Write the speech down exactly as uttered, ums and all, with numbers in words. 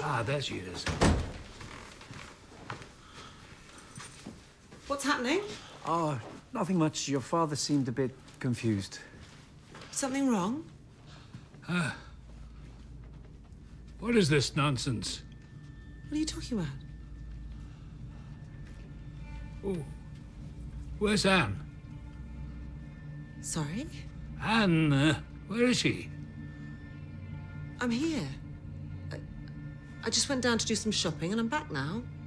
Ah, there she is. What's happening? Oh, nothing much. Your father seemed a bit confused. Something wrong? Ah. What is this nonsense? What are you talking about? Oh. Where's Anne? Sorry? Anne, uh, where is she? I'm here. I, I just went down to do some shopping and I'm back now.